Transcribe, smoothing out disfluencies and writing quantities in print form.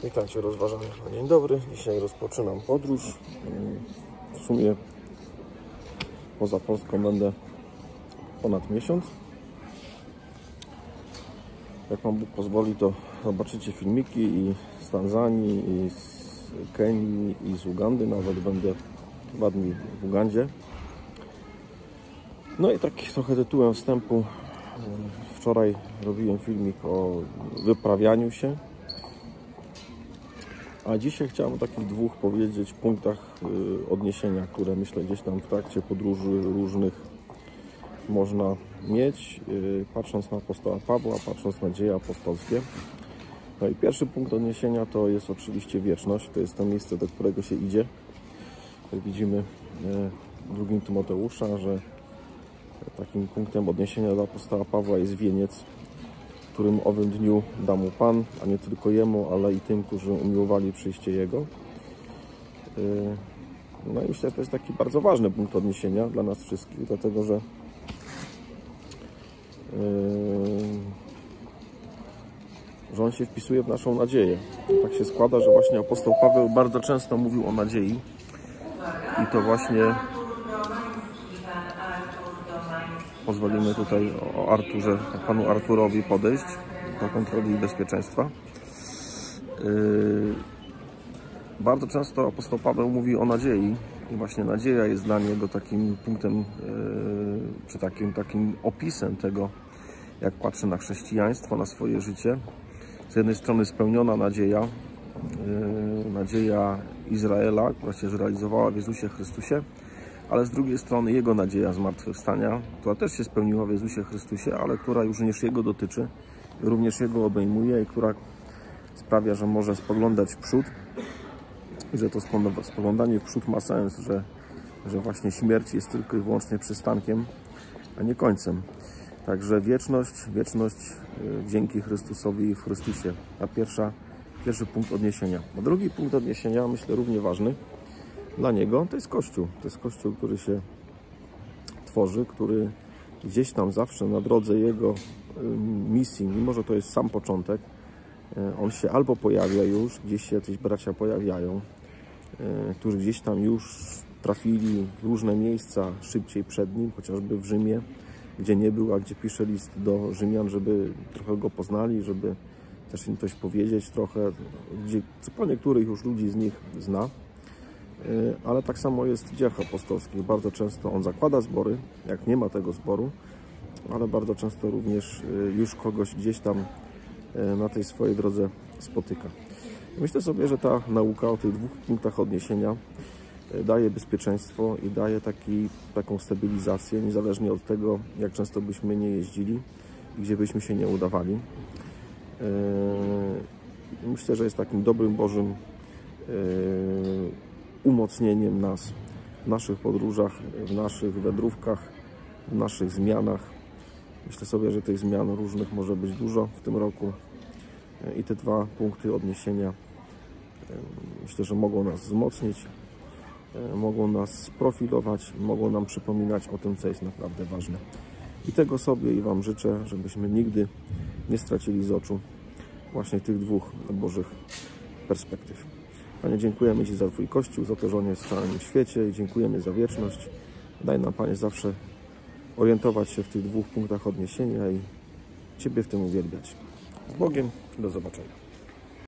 Witajcie rozważanych na dzień dobry. Dzisiaj rozpoczynam podróż. W sumie poza Polską będę ponad miesiąc. Jak Pan Bóg pozwoli, to zobaczycie filmiki i z Tanzanii, i z Kenii, i z Ugandy. Nawet będę 2 dni w Ugandzie. No i tak trochę tytułem wstępu. Wczoraj robiłem filmik o wyprawianiu się. A dzisiaj chciałem o takich 2 powiedzieć punktach odniesienia, które myślę gdzieś tam w trakcie podróży różnych można mieć, patrząc na apostoła Pawła, patrząc na dzieje apostolskie. No i pierwszy punkt odniesienia to jest oczywiście wieczność. To jest to miejsce, do którego się idzie. Jak widzimy w 2 Tymoteusza, że takim punktem odniesienia do apostoła Pawła jest wieniec, którym owym dniu da mu Pan, a nie tylko jemu, ale i tym, którzy umiłowali przyjście Jego. No i myślę, że to jest taki bardzo ważny punkt odniesienia dla nas wszystkich, dlatego że on się wpisuje w naszą nadzieję. Tak się składa, że właśnie apostoł Paweł bardzo często mówił o nadziei i to właśnie pozwolimy tutaj o Arturze, panu Arturowi podejść do kontroli i bezpieczeństwa. Bardzo często apostoł Paweł mówi o nadziei i właśnie nadzieja jest dla niego takim punktem, czy takim opisem tego, jak patrzy na chrześcijaństwo, na swoje życie. Z jednej strony spełniona nadzieja, nadzieja Izraela, która się zrealizowała w Jezusie Chrystusie, ale z drugiej strony Jego nadzieja zmartwychwstania, która też się spełniła w Jezusie Chrystusie, ale która również Jego dotyczy, również Jego obejmuje i która sprawia, że może spoglądać w przód i że to spoglądanie w przód ma sens, że właśnie śmierć jest tylko i wyłącznie przystankiem, a nie końcem. Także wieczność dzięki Chrystusowi w Chrystusie. A pierwszy punkt odniesienia. A drugi punkt odniesienia, myślę, równie ważny dla Niego, to jest Kościół. To jest Kościół, który się tworzy, który gdzieś tam zawsze na drodze Jego misji, mimo że to jest sam początek, on się albo pojawia już, gdzieś się jacyś bracia pojawiają, którzy gdzieś tam już trafili w różne miejsca szybciej przed Nim, chociażby w Rzymie, gdzie nie był, a gdzie pisze list do Rzymian, żeby trochę Go poznali, żeby też im coś powiedzieć trochę, gdzie po niektórych już ludzi z nich zna. Ale tak samo jest w dziejach apostolskich. Bardzo często on zakłada zbory, jak nie ma tego zboru, ale bardzo często również już kogoś gdzieś tam na tej swojej drodze spotyka. Myślę sobie, że ta nauka o tych 2 punktach odniesienia daje bezpieczeństwo i daje taką stabilizację, niezależnie od tego, jak często byśmy nie jeździli i gdzie byśmy się nie udawali. Myślę, że jest takim dobrym Bożym umocnieniem nas w naszych podróżach, w naszych wędrówkach, w naszych zmianach. Myślę sobie, że tych zmian różnych może być dużo w tym roku i te 2 punkty odniesienia myślę, że mogą nas wzmocnić, mogą nas sprofilować, mogą nam przypominać o tym, co jest naprawdę ważne. I tego sobie i Wam życzę, żebyśmy nigdy nie stracili z oczu właśnie tych 2 Bożych perspektyw. Panie, dziękujemy Ci za Twój Kościół, za to, że On jest w całym świecie i dziękujemy za wieczność. Daj nam, Panie, zawsze orientować się w tych 2 punktach odniesienia i Ciebie w tym uwielbiać. Z Bogiem, do zobaczenia.